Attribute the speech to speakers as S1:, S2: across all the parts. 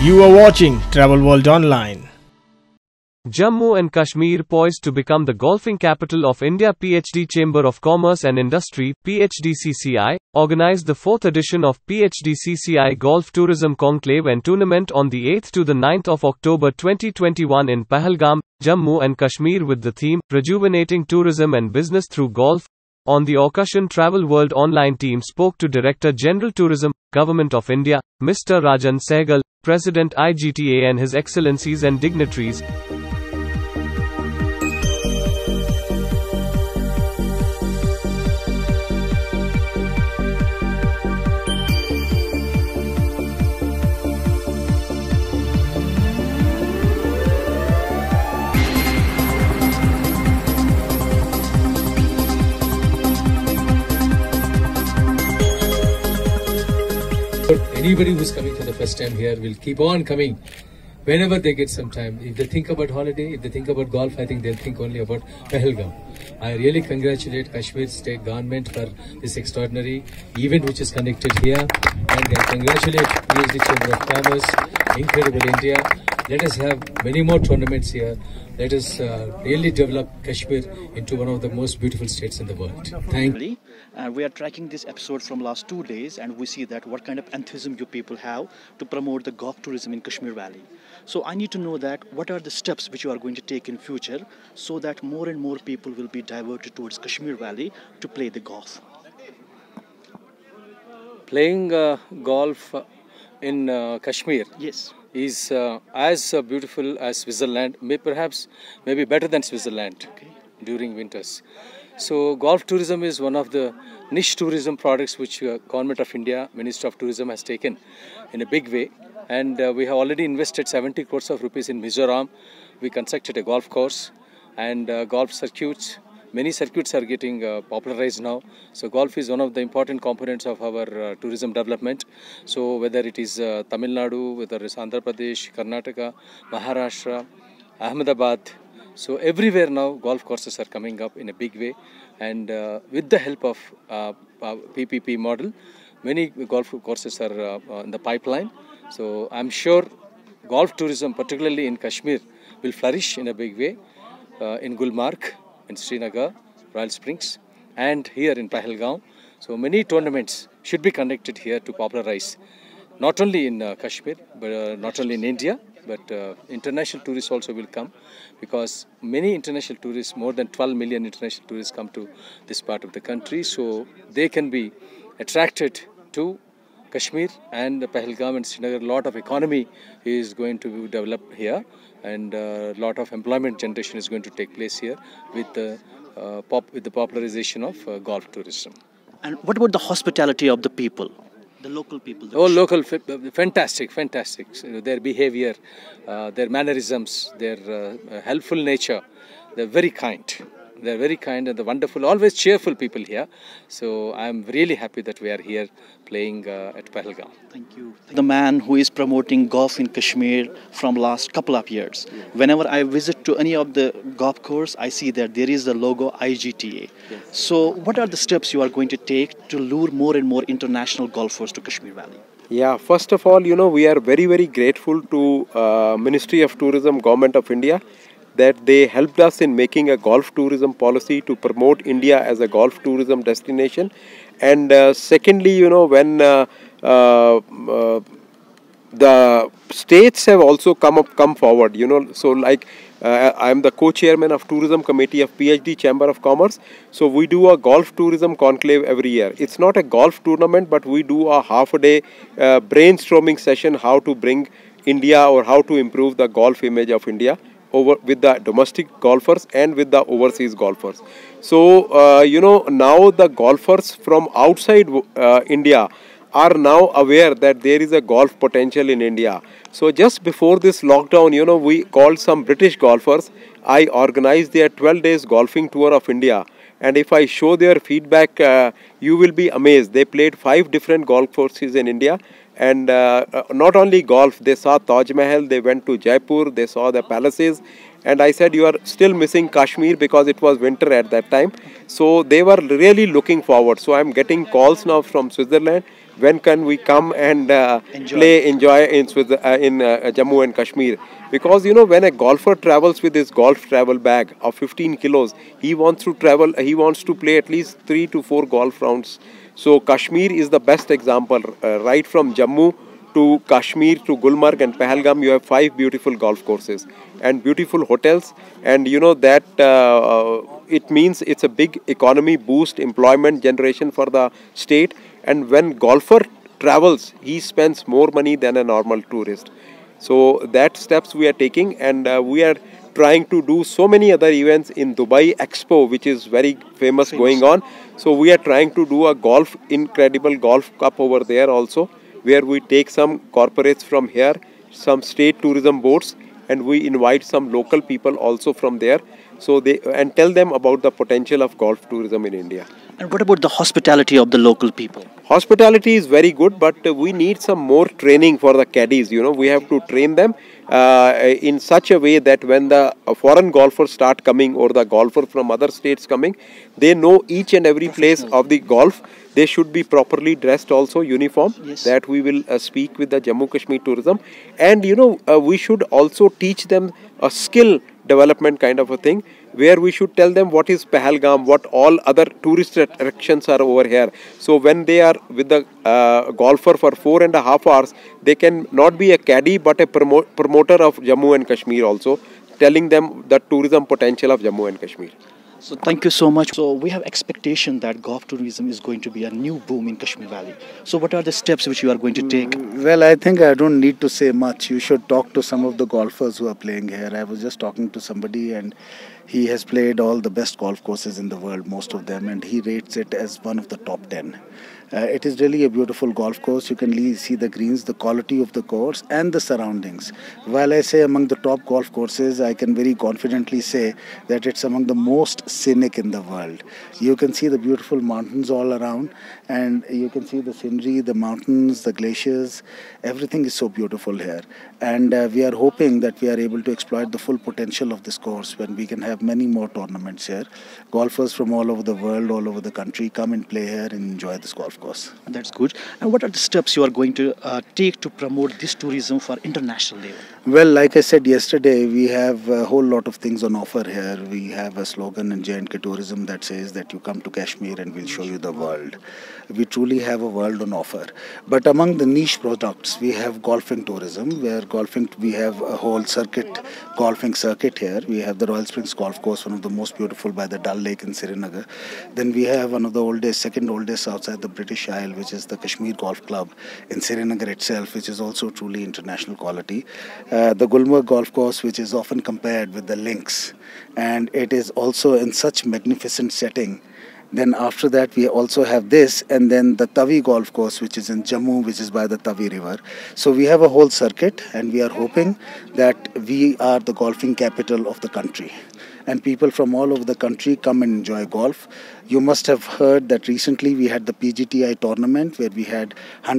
S1: You are watching Travel World Online.
S2: Jammu and Kashmir poised to become the golfing capital of India. PhD Chamber of Commerce and Industry (PHDCCI) organized the 4th edition of PHDCCI Golf Tourism Conclave and Tournament on the 8th to the 9th of October 2021 in Pahalgam, Jammu and Kashmir with the theme Rejuvenating Tourism and Business Through Golf. On the occasion, Travel World Online team spoke to Director General Tourism, Government of India, Mr. Rajan Sehgal, President IGTA and His Excellencies and dignitaries.
S3: Anybody who's coming for the first time here will keep on coming whenever they get some time. If they think about holiday, if they think about golf, I think they'll think only about Pahalgam. I really congratulate Kashmir State Government for this extraordinary event which is conducted here, and I congratulate PhD Chamber of Commerce, Incredible India. Let us have many more tournaments here. Let us really develop Kashmir into one of the most beautiful states in the world. Thank you.
S4: We are tracking this episode from last 2 days, and we see that what kind of enthusiasm you people have to promote the golf tourism in Kashmir Valley. So I need to know that what are the steps which you are going to take in future so that more and more people will be diverted towards Kashmir Valley to play the golf.
S3: Playing golf in Kashmir,
S4: yes,
S3: is as beautiful as Switzerland, maybe better than Switzerland,
S4: okay,
S3: during winters. So golf tourism is one of the niche tourism products which Government of India, Ministry of Tourism has taken in a big way, and we have already invested 70 crores of rupees in Mizoram. We constructed a golf course and golf circuits. Many circuits are getting popularized now. So golf is one of the important components of our tourism development. So whether it is Tamil Nadu, whether it is Andhra Pradesh, Karnataka, Maharashtra, Ahmedabad, so everywhere now golf courses are coming up in a big way, and with the help of PPP model, many golf courses are in the pipeline. So I'm sure golf tourism, particularly in Kashmir, will flourish in a big way in Gulmarg, in Srinagar, Royal Springs, and here in Pahalgam. So many tournaments should be conducted here to popularize not only in Kashmir, but not only in India, but international tourists also will come, because many international tourists, more than 12 million international tourists come to this part of the country. So they can be attracted to Kashmir and Pahalgam and Srinagar. A lot of economy is going to develop here, and a lot of employment generation is going to take place here with the popularization of golf tourism.
S4: And what about the hospitality of the people? The local people.
S3: Local, fantastic. So their behavior, their mannerisms, their helpful nature, they're very kind. They're very kind and the wonderful, always cheerful people here. So I'm really happy that we are here playing at Pahalgam.
S4: Thank you. The man who is promoting golf in Kashmir from last couple of years. Yeah. Whenever I visit to any of the golf course, I see that there is the logo IGTA. Yeah. So what are the steps you are going to take to lure more and more international golfers to Kashmir Valley?
S5: Yeah, first of all, we are very, very grateful to Ministry of Tourism, Government of India, that they helped us in making a golf tourism policy to promote India as a golf tourism destination. And secondly, when the states have also come forward, so like I am the co-chairman of Tourism Committee of PhD Chamber of Commerce. So we do a golf tourism conclave every year. It's not a golf tournament, but we do a half-a-day brainstorming session how to bring India or how to improve the golf image of India over with the domestic golfers and with the overseas golfers. So now the golfers from outside India are now aware that there is a golf potential in India. So just before this lockdown, we called some British golfers. I organized their 12 days golfing tour of India, and if I show their feedback, you will be amazed. They played 5 different golf courses in India. And not only golf, they saw Taj Mahal, they went to Jaipur, they saw the palaces, And I said, you are still missing Kashmir because it was winter at that time. So they were really looking forward. So I'm getting calls now from Switzerland. when can we come and enjoy in Jammu and Kashmir? Because when a golfer travels with his golf travel bag of 15 kilos, he wants to play at least 3 to 4 golf rounds. So Kashmir is the best example. Right from Jammu to Kashmir to Gulmarg and Pahalgam, you have 5 beautiful golf courses and beautiful hotels, and that it means it's a big economy boost, employment generation for the state. And when golfer travels, he spends more money than a normal tourist. So that steps we are taking, and we are trying to do so many other events in Dubai Expo, which is very famous going on. So we are trying to do a incredible golf cup over there also, where we take some corporates from here, some state tourism boards, and we invite some local people also from there, and tell them about the potential of golf tourism in India.
S4: And what about the hospitality of the local people?
S5: Hospitality is very good, but we need some more training for the caddies. We have to train them in such a way that when the foreign golfers start coming, or the golfers from other states coming, they know each and every place of the golf. They should be properly dressed also, uniform.
S4: Yes.
S5: That we will speak with the Jammu Kashmir tourism. And we should also teach them a skill development kind of a thing, where we should tell them what is Pahalgam, what all other tourist attractions are over here. So when they are with the golfer for 4.5 hours, they can not be a caddy but a promoter of Jammu and Kashmir also, telling them the tourism potential of Jammu and Kashmir.
S4: So thank you so much. So we have expectation that golf tourism is going to be a new boom in Kashmir Valley. So what are the steps which you are going to take?
S6: Well, I think I don't need to say much. You should talk to some of the golfers who are playing here. I was just talking to somebody, and he has played all the best golf courses in the world, most of them, and he rates it as one of the top 10. It is really a beautiful golf course. You can see the greens, the quality of the course and the surroundings. While I say among the top golf courses, I can very confidently say that it's among the most scenic in the world. You can see the beautiful mountains all around, and you can see the scenery, the mountains, the glaciers. Everything is so beautiful here. And we are hoping that we are able to exploit the full potential of this course when we can have many more tournaments here. Golfers from all over the world, all over the country come and play here and enjoy this golf course.
S4: That's good. And what are the steps you are going to take to promote this tourism for international level?
S6: Well, like I said yesterday, we have a whole lot of things on offer here. We have a slogan in J&K Tourism that says that you come to Kashmir and we'll show you the world. We truly have a world on offer. But among the niche products, we have golfing tourism, where we have a whole golfing circuit here. We have the Royal Springs Golf Course, one of the most beautiful by the Dal Lake in Srinagar. Then we have one of the second oldest outside the British Isle, which is the Kashmir Golf Club in Srinagar itself, which is also truly international quality. The Gulmarg Golf Course, which is often compared with the links, and it is also in such magnificent setting. Then after that we also have this, and then the Tavi Golf Course, which is in Jammu, which is by the Tavi River. So we have a whole circuit, and we are hoping that we are the golfing capital of the country, and people from all over the country come and enjoy golf. You must have heard that recently we had the PGTI tournament, where we had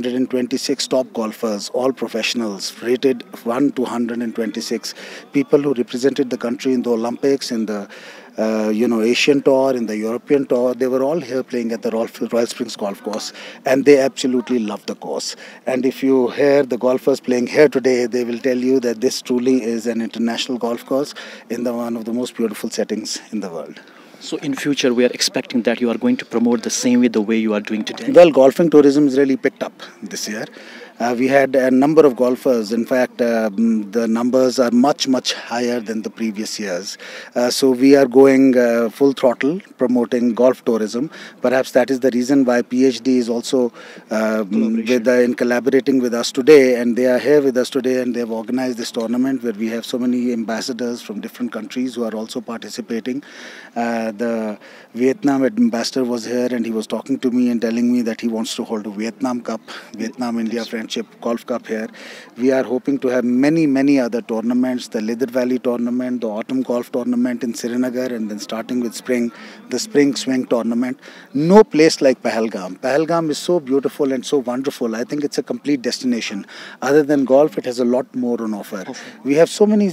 S6: 126 top golfers, all professionals, rated 1 to 126, people who represented the country in the Olympics, in the Asian Tour, in the European Tour. They were all here playing at the Royal Springs Golf Course, and they absolutely love the course. And if you hear the golfers playing here today, they will tell you that this truly is an international golf course in one of the most beautiful settings in the world.
S4: So in future, we are expecting that you are going to promote the same way, the way you are doing today?
S6: Well, golfing tourism is really picked up this year. We had a number of golfers. In fact, the numbers are much, much higher than the previous years. So we are going full throttle promoting golf tourism. Perhaps that is the reason why PhD is also in collaborating with us today, and they are here with us today, and they have organized this tournament where we have so many ambassadors from different countries who are also participating. The Vietnam ambassador was here, and he was talking to me and telling me that he wants to hold a Vietnam Cup, Vietnam-India Friendship Golf Cup here. We are hoping to have many, many other tournaments, the Lidar Valley tournament, the Autumn Golf tournament in Srinagar, and then starting with spring, the Spring Swing tournament. No place like Pahalgam. Pahalgam is so beautiful and so wonderful. I think it's a complete destination. Other than golf, it has a lot more on offer. We have so many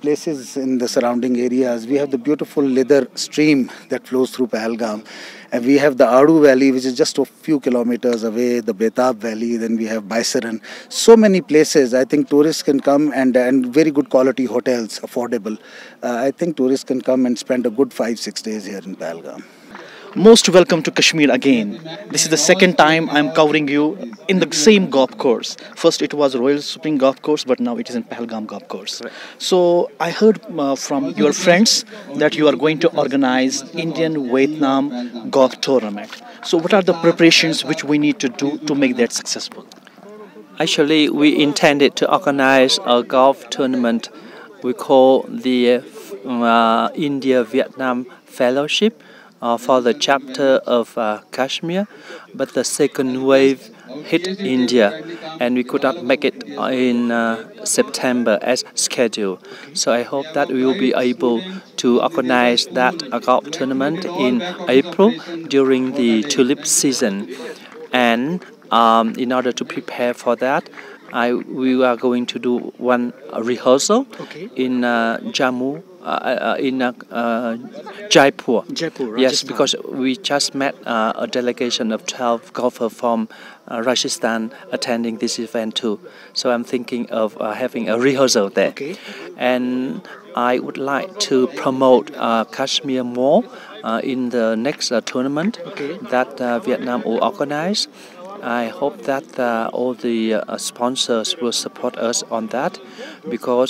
S6: places in the surrounding areas. We have the beautiful Lidar stream that flows through Pahalgam. And we have the Adu Valley, which is just a few kilometers away, the Betab Valley, then we have Baisaran. So many places. I think tourists can come and very good quality hotels, affordable. I think tourists can come and spend a good 5-6 days here in Pahalgam.
S4: Most welcome to Kashmir again. This is the second time I'm covering you in the same golf course. First it was Royal Spring Golf Course, but now it is in Pahalgam Golf Course. So I heard from your friends that you are going to organize Indian-Vietnam golf tournament. So what are the preparations which we need to do to make that successful?
S7: Actually, we intended to organize a golf tournament we call the India-Vietnam Fellowship for the chapter of Kashmir, but the second wave hit India and we could not make it in September as scheduled. So I hope that we will be able to organize that golf tournament in April during the tulip season. And in order to prepare for that, we are going to do one rehearsal in Jammu. In Jaipur.
S4: Jaipur,
S7: yes, because we just met a delegation of 12 golfers from Rajasthan attending this event too. So I'm thinking of having a rehearsal there. And I would like to promote Kashmir more in the next tournament that Vietnam will organize. I hope that all the sponsors will support us on that, because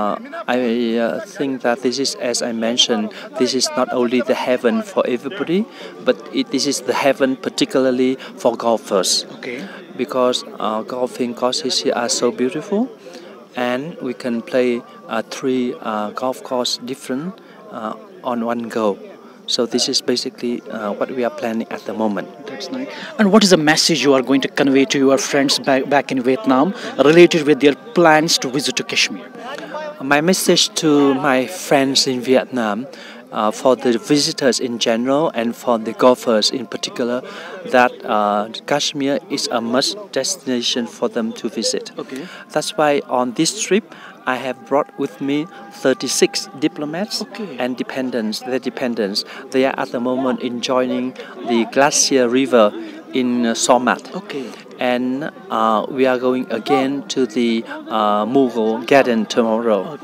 S7: I think that this is, as I mentioned, this is not only the heaven for everybody, but this is the heaven particularly for golfers. Because golfing courses here are so beautiful, and we can play 3 golf courses different on one go. So this is basically what we are planning at the moment.
S4: That's nice. And what is the message you are going to convey to your friends back in Vietnam related with their plans to visit to Kashmir?
S7: My message to my friends in Vietnam, for the visitors in general and for the golfers in particular, that Kashmir is a must destination for them to visit. That's why on this trip I have brought with me 36 diplomats and their dependents. They are at the moment enjoying the glacier river in Somat. And we are going again to the Mughal Garden tomorrow.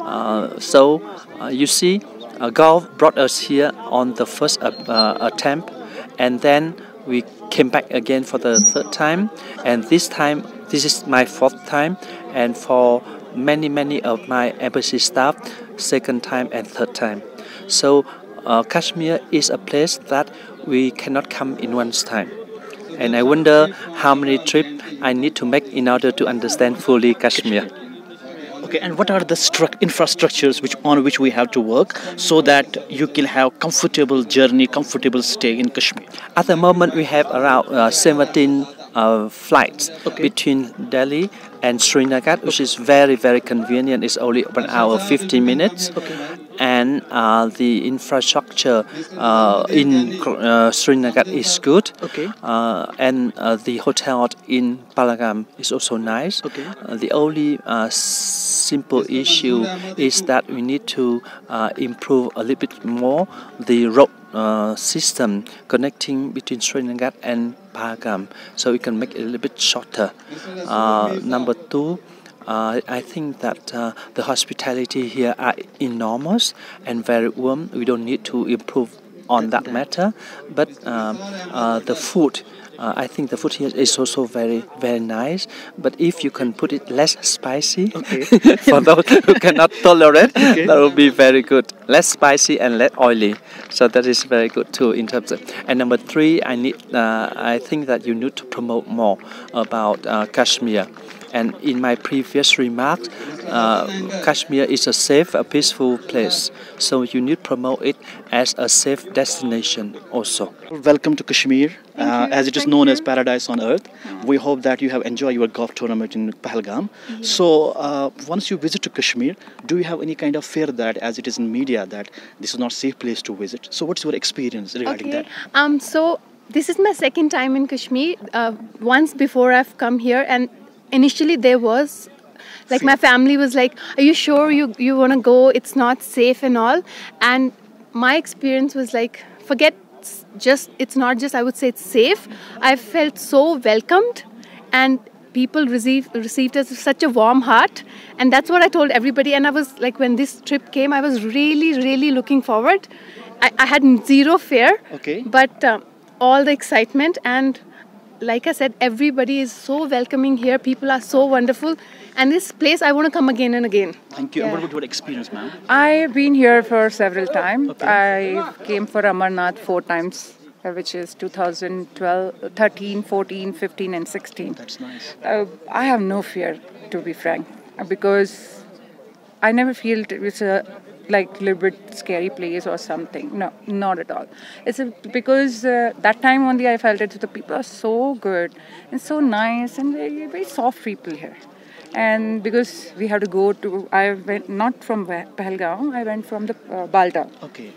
S7: So you see, golf brought us here on the first attempt, and then we came back again for the 3rd time, and this time, this is my 4th time, and for many of my embassy staff, 2nd time and 3rd time. So Kashmir is a place that we cannot come in one's time, and I wonder how many trips I need to make in order to understand fully Kashmir.
S4: And what are the infrastructures on which we have to work so that you can have comfortable journey, comfortable stay in Kashmir?
S7: At the moment, we have around 17 flights between Delhi and Srinagar, which is very convenient. It's only 1 hour 15 minutes. And the infrastructure in Srinagar is good. And the hotel in Pahalgam is also nice. The only simple issue is that we need to improve a little bit more the road system connecting between Srinagar and Pahalgam, so we can make it a little bit shorter. Number 2, I think that the hospitality here are enormous and very warm. We don't need to improve on that matter, but the food, I think the food here is also very nice, but if you can put it less spicy for those who cannot tolerate, that will be very good. Less spicy and less oily, so that is very good too in terms of. And number 3, I think that you need to promote more about Kashmir. And in my previous remarks, Kashmir is a safe, a peaceful place. So you need to promote it as a safe destination also.
S4: Welcome to Kashmir, as it is known as paradise on earth. We hope that you have enjoyed your golf tournament in Pahalgam. So once you visit to Kashmir, do you have any kind of fear that, as it is in media, that this is not a safe place to visit? So what's your experience regarding that?
S8: So this is my 2nd time in Kashmir. Once before I've come here, and initially there was like my family was like, "Are you sure you want to go? It's not safe and all." And my experience was like, forget it's not just, I would say it's safe. I felt so welcomed, and people received us with such a warm heart, and that's what I told everybody. And I was like, when this trip came, I was really looking forward. I had zero fear, but all the excitement, and like I said, everybody is so welcoming here. People are so wonderful, and this place I want to come again and again.
S4: Thank you. And what about your experience, ma'am?
S9: I've been here for several times. I came for Amarnath 4 times, which is 2012, 13, 14, 15 and 16.
S4: That's nice.
S9: I have no fear, to be frank, because I never feel it's a like little bit scary place or something. No, not at all. Because that time only I felt it. The people are so good and so nice and very soft people here. And because we have to go to, I went not from Pahalgaon, I went from the Balda.
S4: Okay.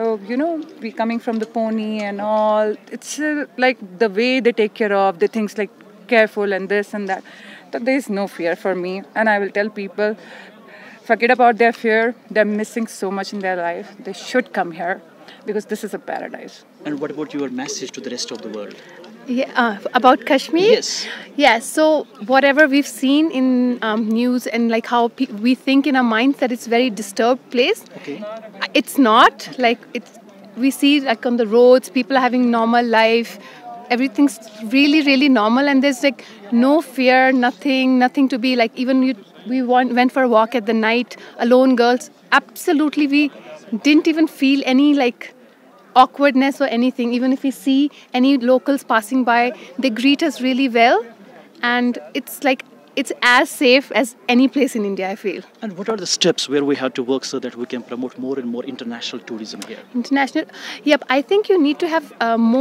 S9: We coming from the pony and all. It's like the way they take care of the things, like careful and this and that. So there is no fear for me. And I will tell people, forget about their fear. They're missing so much in their life. They should come here because this is a paradise.
S4: And what about your message to the rest of the world?
S8: Yeah, about Kashmir?
S4: Yes.
S8: Yeah, so whatever we've seen in news and like how we think in our minds that it's a very disturbed place.
S4: Okay.
S8: It's not. Like we see like on the roads, people are having normal life. Everything's really normal, and there's like no fear, nothing to be like. Even we went for a walk at the night, alone girls. Absolutely, we didn't even feel any like awkwardness or anything. Even if we see any locals passing by, they greet us really well, and it's as safe as any place in India, I feel.
S4: And what are the steps where we have to work so that we can promote more and more international tourism here?
S8: International, yep. I think you need to have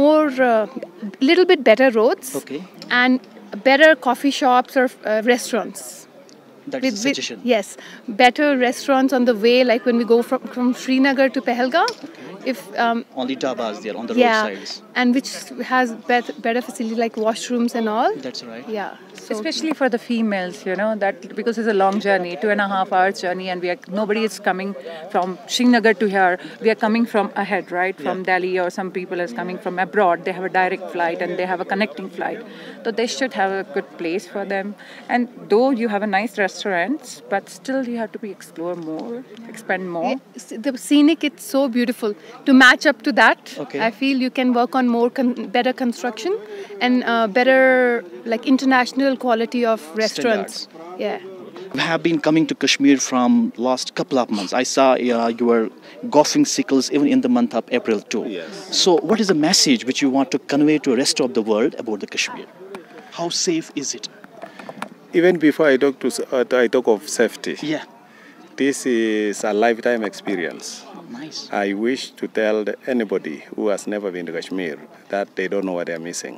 S8: little bit better roads, and better coffee shops or restaurants.
S4: That's a suggestion.
S8: Yes, better restaurants on the way, like when we go from Srinagar to Pahalgaon. If
S4: on the dhabas there, on the roadsides.
S8: And which has better facility like washrooms and all.
S4: That's right.
S8: Yeah. So
S9: especially for the females, that because it's a long journey, 2.5 hours journey, and nobody is coming from Srinagar to here. We are coming from ahead, right? From Delhi, or some people is coming from abroad. They have a direct flight and they have a connecting flight. So they should have a good place for them. And though you have a nice restaurants, but still you have to explore more, expand more.
S8: The scenic, it's so beautiful. To match up to that, I feel you can work on more better construction and better like international quality of restaurants.
S4: Standards.
S8: Yeah.
S4: We have been coming to Kashmir from last couple of months. I saw your golfing cycles even in the month of April too.
S5: Yes.
S4: So what is the message which you want to convey to the rest of the world about the Kashmir? How safe is it?
S5: Even before I talk of safety.
S4: Yeah.
S5: This is a lifetime experience.
S4: Nice.
S5: I wish to tell anybody who has never been to Kashmir that they don't know what they're missing.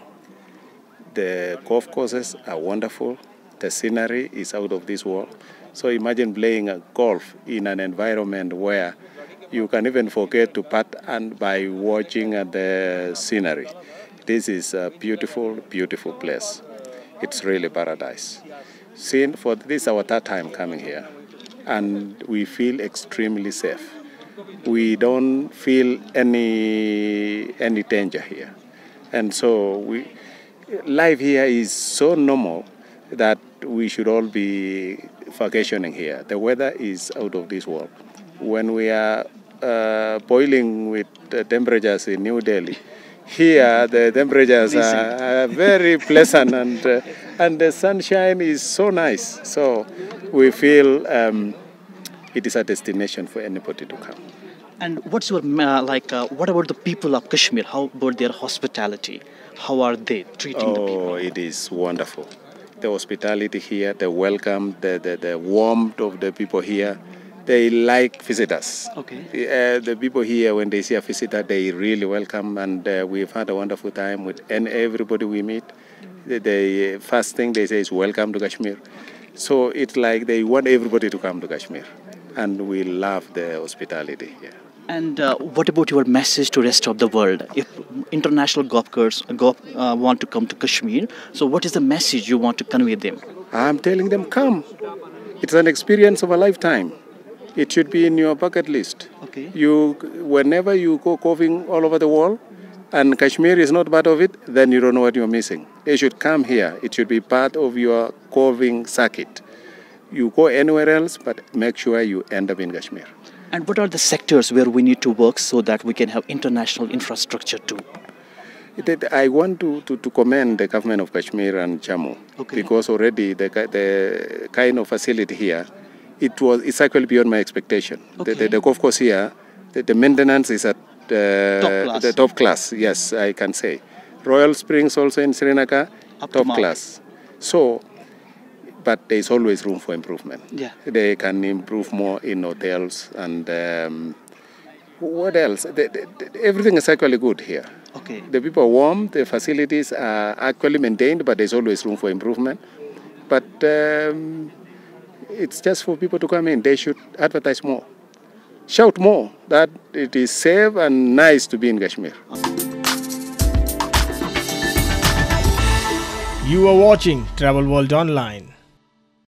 S5: The golf courses are wonderful. The scenery is out of this world. So imagine playing a golf in an environment where you can even forget to putt and by watching the scenery. This is a beautiful, beautiful place. It's really paradise. This is our third time coming here, and we feel extremely safe. We don't feel any danger here, and so life here is so normal that we should all be vacationing here. The weather is out of this world. When we are boiling with the temperatures in New Delhi, here the temperatures are very pleasant, and the sunshine is so nice. So we feel it is a destination for anybody to come.
S4: And what's your what about the people of Kashmir? How about their hospitality? How are they treating the people?
S5: Oh, it is wonderful. The hospitality here, the welcome, the warmth of the people here. They like visitors.
S4: Okay.
S5: The people here, when they see a visitor, they really welcome, and we've had a wonderful time with everybody we meet. The first thing they say is welcome to Kashmir. So it's like they want everybody to come to Kashmir, and we love the hospitality here.
S4: And what about your message to the rest of the world? If international golfers want to come to Kashmir, so what is the message you want to convey them?
S5: I'm telling them, come.
S10: It's an experience of a lifetime. It should be in your bucket list.
S4: Okay.
S10: Whenever you go coughing all over the world, and Kashmir is not part of it, then you don't know what you're missing. They should come here. It should be part of your coughing circuit. You go anywhere else, but make sure you end up in Kashmir.
S4: And what are the sectors where we need to work so that we can have international infrastructure too?
S10: I want to commend the government of Kashmir and Jammu, because already the kind of facility here, it's actually beyond my expectation. The golf course here, the maintenance is at the top class. Yes, I can say. Royal Springs also in Srinagar, top class. So, but there is always room for improvement.
S4: Yeah.
S10: They can improve more in hotels and what else? Everything is actually good here.
S4: Okay.
S10: The people are warm, the facilities are actually maintained, but there's always room for improvement. But it's just for people to come in. They should advertise more. Shout more that it is safe and nice to be in Kashmir.
S1: You are watching Travel World Online.